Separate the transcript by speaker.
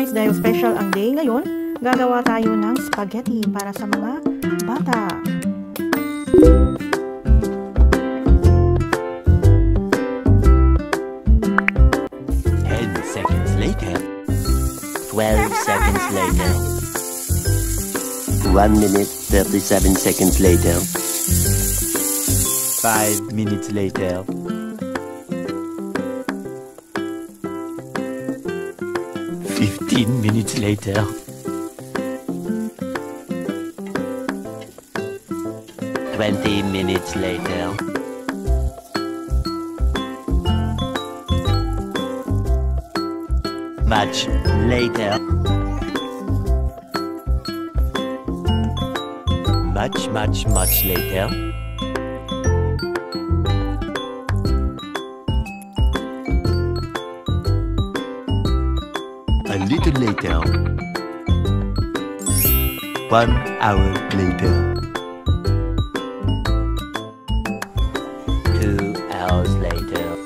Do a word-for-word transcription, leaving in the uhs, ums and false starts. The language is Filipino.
Speaker 1: guys, dahil special ang day ngayon, gagawa tayo ng spaghetti para sa mga bata.
Speaker 2: ten seconds later. twelve seconds later. one minute, thirty-seven seconds later. five minutes later. fifteen minutes later. twenty minutes later. Much later. Much, much, much later. A little later. One hour later. Two hours later.